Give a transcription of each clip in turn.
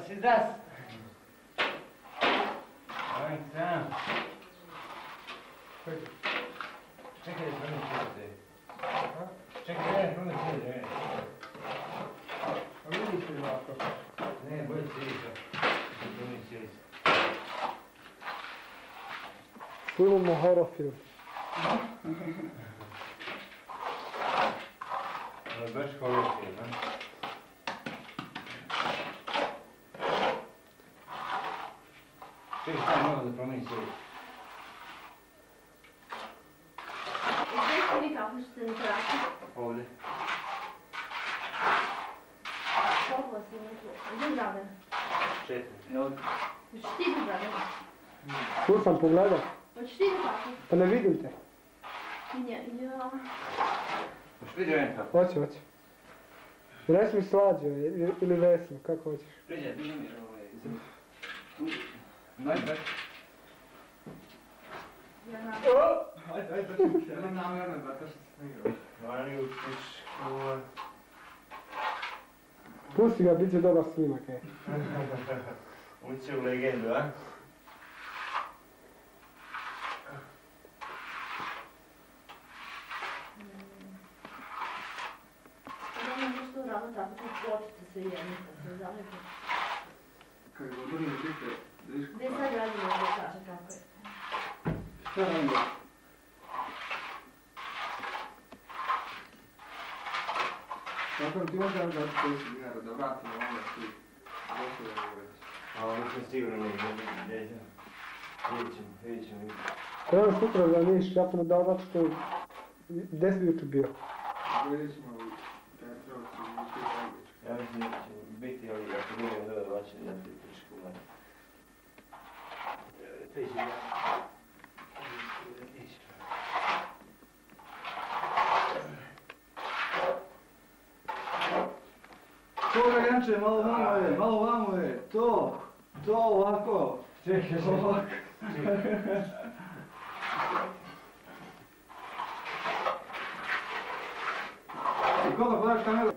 si zdrav. Ajde, sam. Čekaj, da promijem cijeli. Čekaj, da promijem cijeli. A vidiš li ovako? Ne, bolje cijeli to. Promijem cijeli. Film na horror film. Ovo je baš horror film, ne? Čekaj, stavim malo da promijem cijeli. Gdje ste vi kako ćete na terasi? Ovdje. Koliko vas ima tu? Gdje Dragan? 4. Hoćeš ti idu Dragan? Tu sam pogledao, Hoćeš ti idu kako? pa ne vidim te. Ja. Hoćeš priđe Venka? Hoće. Reci mi Slađo ili Vesno, kako hoćeš. Priđe, diži mi tu. Ajde. Ja znam. Ajde, ja nam namjerno, zato što sam igrao. Mani u pičku. Pusti ga, bit će dobar snimak, ej. Ući u legendu, a? Ja ne možeš to raditi tako, tu pločice sve jedne, kad se zalepe. Kako je odvrni pite, da viš Gdje sad radimo ovdje kaže kako je? šta radimo? Kako ti možda dati 50 dinara da vratimo ono što je došlo da je već? A ono sam sigurno ne znam. Vidjet ćemo. Trebam sutra da Niš, ja sam mu dao zato što gdje si jučer bio? Gledali smo u Petrovcu i u Petrovcu. Ja mislim da će biti ovi, ako budemo dole vraćani, ja ti pičku manje. Priđi ja. To Draganče, malo vamo je, to ovako. Čekaj, ovako. I koga gledaš kameru?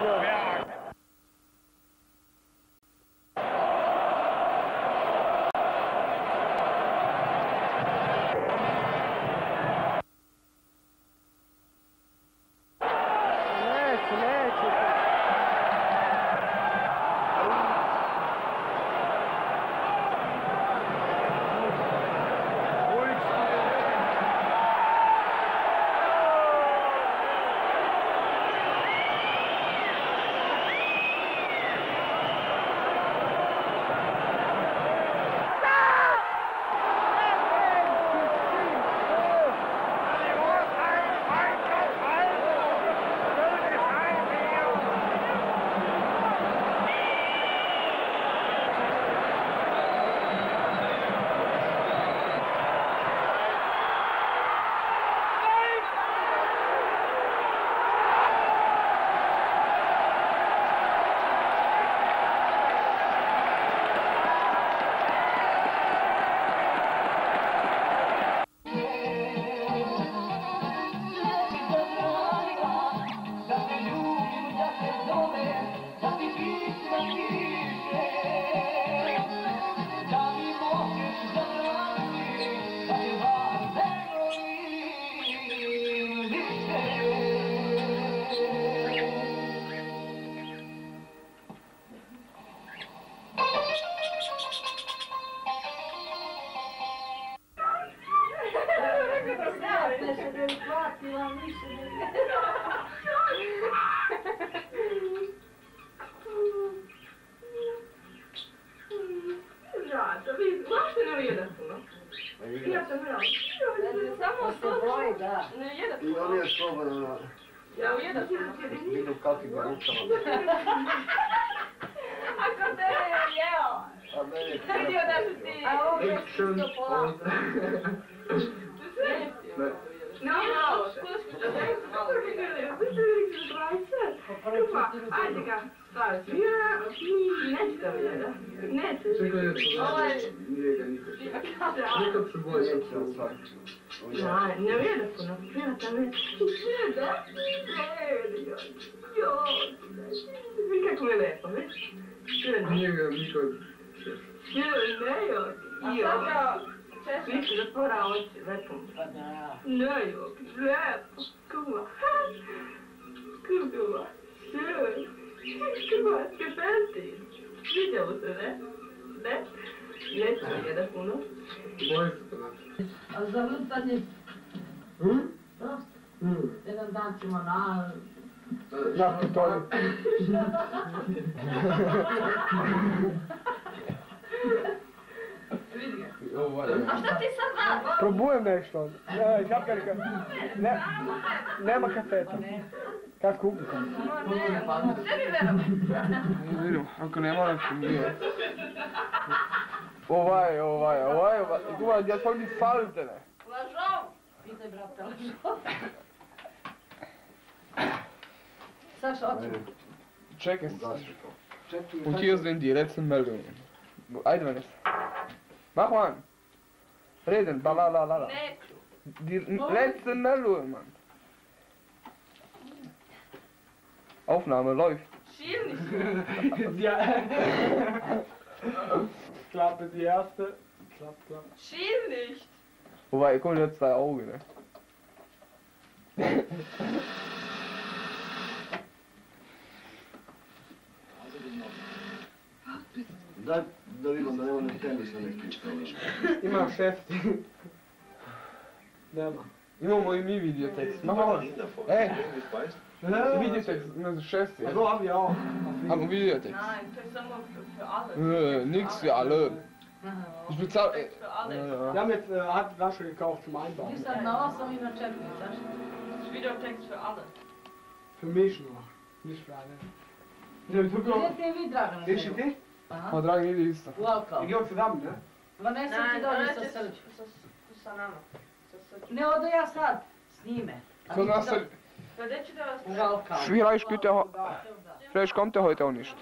I on je slobodan. Vidu kakvi ga rukama. Ako tebe je jeo. A meni je Vidio da su ti... A ovo je čisto polako. No, malo. Ajde ga, stavi. Neće da mi jeda. Neće. Ovo je... Nije ga nikad. Nikad se boje. Ne jede puno. Nema tam neće. Jede? Joj. Kako je lepo, viš? Nije ga nikad. Ne joj. Više zatvora oči, lepo. Ne joj, lepo. Kuma. Kuma. Sjoj. Kuma, skepenti. Vidjelo se, ne? Ne? Neće jede puno. Boje se to. A za lutanje? Jedan dan ćemo na... Na pitolju. Vidi ga. A šta ti sad radi? Probujem nešto. Žapkarika. Nema kafeta. Kad kupiti? Sve mi verujem. Vidim, ako ne moram što nije. Ovaj. Kuma, ja sam ovdje falim tebe. Lažov. Pitaj brate, lažov. Saša, oči. Čekaj, und hier sind die letzten Meldungen. Ajde mene. Mach mal. Reden, balalala. Neću. Die letzten Meldungen, Mann. Aufnahme läuft. Širni si. Klappe die erste. Klapp. Schieß nicht. Wobei, guck mal, jetzt 2 Augen, ne? Da vidimo da nema ne tenisa neki. Ima šefti. Nema. Imamo i mi videotekst. Mach mal. Videotekst, na 6. So haben wir auch. Haben Videotekst. Nein, das ist samo für alle. Nix für alle. Ich bezahle. Text für alle. Wir haben jetzt hat Rasche gekauft zum Einbauen. Ti sad na 8 i na 4, Saša. Das ist Videotext für alle. Für mich nur. Nicht für alle. Ne, du kommst. Gdje ti vi, Dragana? Neće ti? Pa dragi, ide isto. Wir Welcome. gehen zusammen, ne? Vanessa ti dođe sa Srđom. Sa nama. Sa Srđom. Ne odo ja sad s njime. So nach der. Gdje ćete vas... Welcome. Vielleicht spielt er. Vielleicht kommt er heute auch nicht.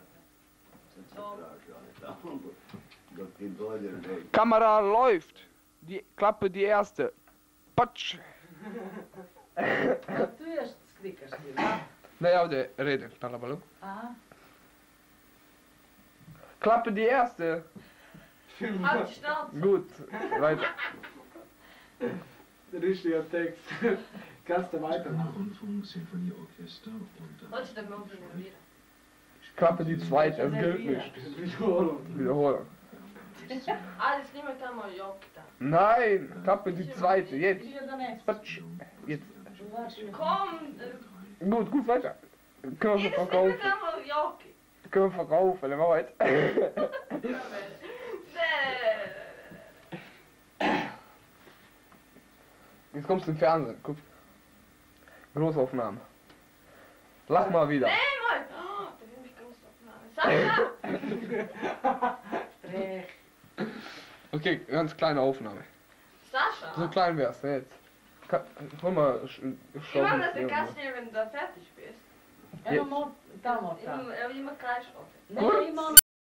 Kamera läuft. Die Klappe die erste. Patsch. Tu još skrikaš ti, da? Naja, der redet. Talabaloo. Aha. Klappe die erste. Halt die Schnauze. Gut, weiter. Richtiger Text. Kannst du weiter. Rundfunksinfonieorchester und Wolltest du den Mund wieder? Klappe die zweite, es gilt nicht. Wiederholung. Wiederholung. Alles niemand kann mal Jock da. Nein, Klappe die zweite, jetzt. Hier der nächste. Patsch. Jetzt. Komm! Gut, gut, weiter. Können wir Jedes verkaufen. niemand kann mal Jock. Können wir verkaufen, dann machen wir jetzt. Jetzt kommst du im Fernsehen, guck. Großaufnahme. Lach mal wieder. Nee, mal! Oh, da will mich Großaufnahme. Sascha! Okay, ganz kleine Aufnahme. So Sascha! klein wär's, ne, jetzt. Hol mal, Ich meine, dass der Gast hier, wenn du da fertig bist. Ja, dan moet, dan moet dat. Immer gleich auf. Nee, man.